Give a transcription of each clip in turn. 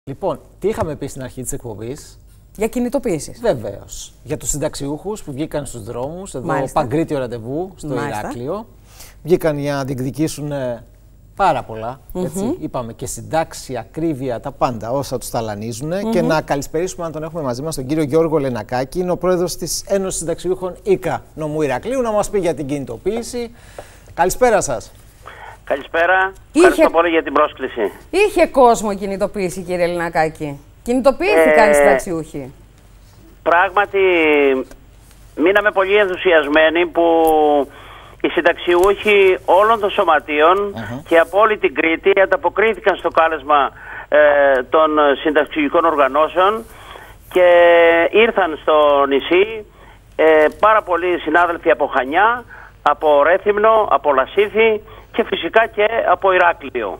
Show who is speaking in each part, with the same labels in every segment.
Speaker 1: Λοιπόν, τι είχαμε πει στην αρχή της εκπομπής?
Speaker 2: Για κινητοποίησεις.
Speaker 1: Βεβαίως. Για τους συνταξιούχους που βγήκαν στους δρόμους, εδώ Παγκρίτιο ραντεβού στο Ηράκλειο. Βγήκαν για να διεκδικήσουν πάρα πολλά. Έτσι. Είπαμε και συντάξει, ακρίβεια, τα πάντα όσα τους ταλανίζουν. Και να καλησπερίσουμε, αν τον έχουμε μαζί μας, τον κύριο Γιώργο Λενακάκη. Είναι ο πρόεδρος της Ένωσης Συνταξιούχων ΙΚΑ Νομού Ηρακλείου, να μας πει για την κινητοποίηση. Καλησπέρα σας.
Speaker 3: Καλησπέρα. Ευχαριστώ πολύ για την πρόσκληση.
Speaker 2: Είχε κόσμο κινητοποίηση, κύριε Λενακάκη. Κινητοποιήθηκαν οι συνταξιούχοι.
Speaker 3: Πράγματι, μείναμε πολύ ενθουσιασμένοι που οι συνταξιούχοι όλων των σωματείων και από όλη την Κρήτη ανταποκρίθηκαν στο κάλεσμα των συνταξιούχων οργανώσεων και ήρθαν στο νησί πάρα πολλοί συνάδελφοι από Χανιά, από Ρέθυμνο, από Λασίθι και φυσικά και από Ηράκλειο.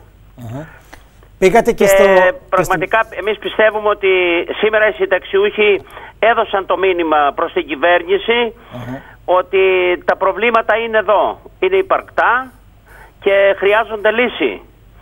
Speaker 1: Πήγατε και
Speaker 3: πραγματικά εμείς πιστεύουμε ότι σήμερα οι συνταξιούχοι έδωσαν το μήνυμα προς την κυβέρνηση ότι τα προβλήματα είναι εδώ, είναι υπαρκτά και χρειάζονται λύση.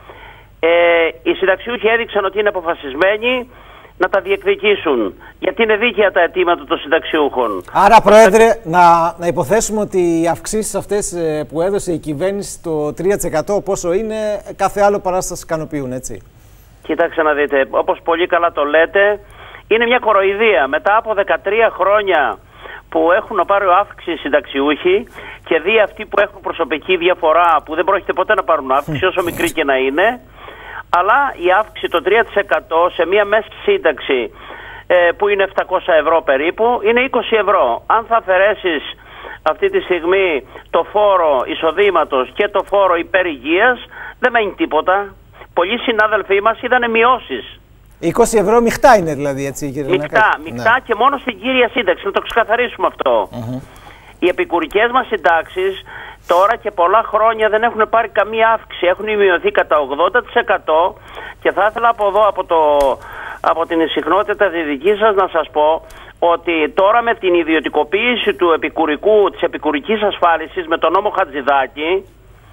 Speaker 3: Οι συνταξιούχοι έδειξαν ότι είναι αποφασισμένοι να τα διεκδικήσουν, γιατί είναι δίκαια τα αιτήματα των συνταξιούχων.
Speaker 1: Άρα, Πρόεδρε, να υποθέσουμε ότι οι αυξήσεις αυτές που έδωσε η κυβέρνηση, το 3% πόσο είναι, κάθε άλλο παρά σας ικανοποιούν, έτσι?
Speaker 3: Κοιτάξτε να δείτε, όπως πολύ καλά το λέτε, είναι μια κοροϊδία. Μετά από 13 χρόνια που έχουν πάρει αύξηση οι συνταξιούχοι και δει αυτοί που έχουν προσωπική διαφορά που δεν πρόκειται ποτέ να πάρουν αύξηση, όσο μικρή και να είναι, αλλά η αύξηση το 3% σε μία μέση σύνταξη που είναι 700 ευρώ περίπου, είναι 20 ευρώ. Αν θα αφαιρέσεις αυτή τη στιγμή το φόρο εισοδήματος και το φόρο υπερηγείας, δεν μένει τίποτα. Πολλοί συνάδελφοί μας είδανε μειώσεις.
Speaker 1: 20 ευρώ μειχτά είναι δηλαδή, έτσι, κύριε Λενακάκη?
Speaker 3: Μειχτά και μόνο στην κύρια σύνταξη, να το ξεκαθαρίσουμε αυτό. Οι επικουρικές μας συντάξεις τώρα και πολλά χρόνια δεν έχουν πάρει καμία αύξηση, έχουν μειωθεί κατά 80% και θα ήθελα από εδώ, από την συχνότητα τη δική σας, να σας πω ότι τώρα με την ιδιωτικοποίηση του της επικουρικής ασφάλισης με τον νόμο Χατζηδάκη,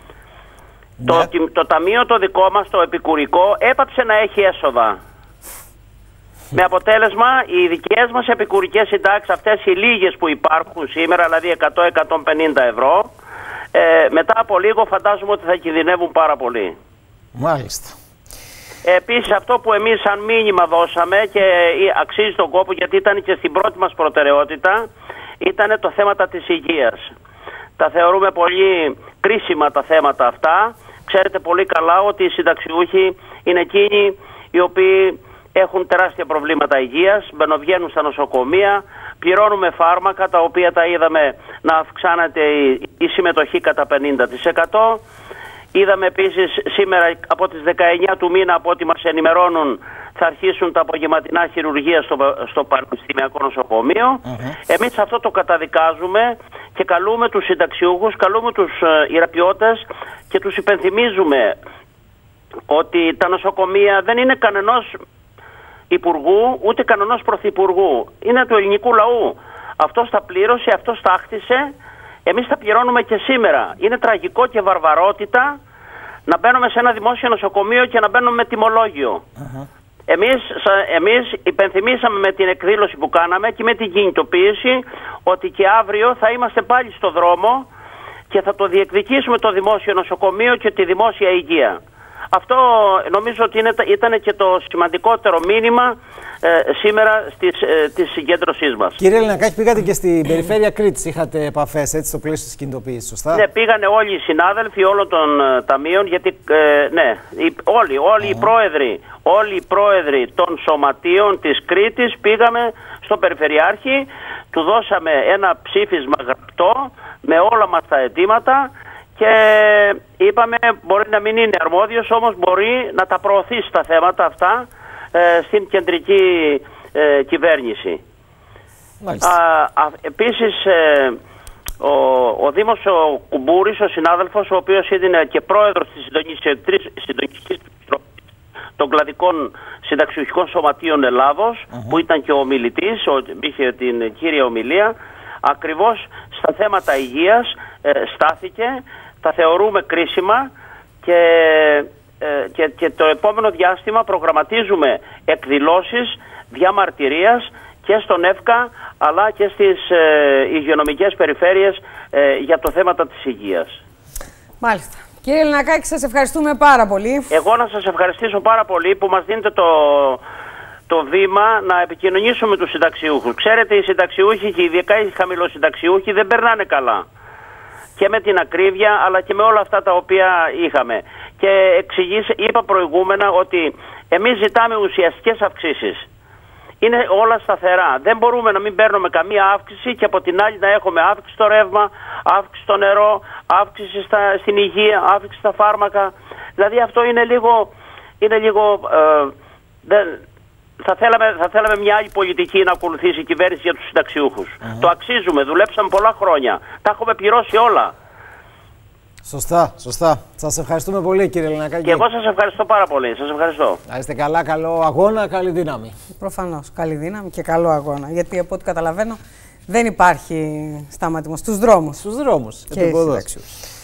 Speaker 3: το ταμείο το δικό μας, το επικουρικό, έπαψε να έχει έσοδα. Με αποτέλεσμα οι δικές μας επικουρικές συντάξεις, αυτές οι λίγες που υπάρχουν σήμερα, δηλαδή 100-150 ευρώ, μετά από λίγο φαντάζομαι ότι θα κινδυνεύουν πάρα πολύ.
Speaker 1: Μάλιστα.
Speaker 3: Επίσης αυτό που εμείς σαν μήνυμα δώσαμε και αξίζει τον κόπο, γιατί ήταν και στην πρώτη μας προτεραιότητα, ήταν το θέμα της υγείας. Τα θεωρούμε πολύ κρίσιμα τα θέματα αυτά. Ξέρετε πολύ καλά ότι οι συνταξιούχοι είναι εκείνοι οι οποίοι έχουν τεράστια προβλήματα υγείας, μπαινοβγαίνουν στα νοσοκομεία, πληρώνουμε φάρμακα τα οποία τα είδαμε να αυξάνεται η συμμετοχή κατά 50%. Είδαμε επίσης σήμερα από τις 19 του μήνα, από ό,τι μας ενημερώνουν, θα αρχίσουν τα απογευματινά χειρουργία στο Πανεπιστημιακό Νοσοκομείο. Εμείς αυτό το καταδικάζουμε και καλούμε τους συνταξιούχους, καλούμε τους ιεραπιώτες και τους υπενθυμίζουμε ότι τα νοσοκομεία δεν είναι κανενός υπουργού, ούτε κανονός πρωθυπουργού. Είναι του ελληνικού λαού. Αυτός τα πλήρωσε, αυτός τα χτίσε. Εμείς τα πληρώνουμε και σήμερα. Είναι τραγικό και βαρβαρότητα να μπαίνουμε σε ένα δημόσιο νοσοκομείο και να μπαίνουμε με τιμολόγιο. Εμείς υπενθυμίσαμε με την εκδήλωση που κάναμε και με την κινητοποίηση ότι και αύριο θα είμαστε πάλι στο δρόμο και θα το διεκδικήσουμε το δημόσιο νοσοκομείο και τη δημόσια υγεία. Αυτό νομίζω ότι ήταν και το σημαντικότερο μήνυμα σήμερα της συγκέντρωσής μας.
Speaker 1: Κύριε Λενακάκη, πήγατε και στην περιφέρεια Κρήτης, είχατε επαφές, έτσι, στο πλαίσιο της κινητοποίησης, σωστά?
Speaker 3: Ναι, πήγανε όλοι οι συνάδελφοι όλων των ταμείων, γιατί όλοι οι πρόεδροι των σωματείων της Κρήτης πήγαμε στον Περιφερειάρχη, του δώσαμε ένα ψήφισμα γραπτό με όλα μας τα αιτήματα. Και είπαμε μπορεί να μην είναι αρμόδιος, όμως μπορεί να τα προωθήσει τα θέματα αυτά στην κεντρική κυβέρνηση. Επίσης ο Δήμος ο Κουμπούρης, ο συνάδελφος, ο οποίος είναι και πρόεδρος της Συντονιστικής Επιτροπής των Κλαδικών Συνταξιούχων Σωματείων Ελλάδος, που ήταν και ο ομιλητής, είχε την κύρια ομιλία, ακριβώς στα θέματα υγείας στάθηκε. Τα θεωρούμε κρίσιμα και και το επόμενο διάστημα προγραμματίζουμε εκδηλώσεις διαμαρτυρίας και στον ΕΦΚΑ αλλά και στις υγειονομικές περιφέρειες για το θέμα της υγείας.
Speaker 2: Μάλιστα. Κύριε Ελληνακάκη, σας ευχαριστούμε πάρα πολύ.
Speaker 3: Εγώ να σας ευχαριστήσω πάρα πολύ που μας δίνετε το βήμα να επικοινωνήσουμε με τους συνταξιούχους. Ξέρετε, οι συνταξιούχοι και ειδικά οι χαμηλοσυνταξιούχοι δεν περνάνε καλά. Και με την ακρίβεια αλλά και με όλα αυτά τα οποία είχαμε. Και είπα προηγούμενα ότι εμείς ζητάμε ουσιαστικές αυξήσεις. Είναι όλα σταθερά. Δεν μπορούμε να μην παίρνουμε καμία αύξηση και από την άλλη να έχουμε αύξηση στο ρεύμα, αύξηση στο νερό, αύξηση στην υγεία, αύξηση στα φάρμακα. Δηλαδή αυτό είναι λίγο θα θέλαμε μια άλλη πολιτική να ακολουθήσει η κυβέρνηση για τους συνταξιούχους. Το αξίζουμε, δουλέψαμε πολλά χρόνια. Τα έχουμε πληρώσει όλα.
Speaker 1: Σωστά, σωστά. Σας ευχαριστούμε πολύ, κύριε Ελληνακάκη.
Speaker 3: Και εγώ σας ευχαριστώ πάρα πολύ. Σας ευχαριστώ.
Speaker 1: Να είστε καλά, καλό αγώνα, καλή δύναμη.
Speaker 2: Προφανώς, καλή δύναμη και καλό αγώνα. Γιατί από ό,τι καταλαβαίνω δεν υπάρχει σταματημός στους δρόμους.
Speaker 1: Στους δρόμους,
Speaker 2: και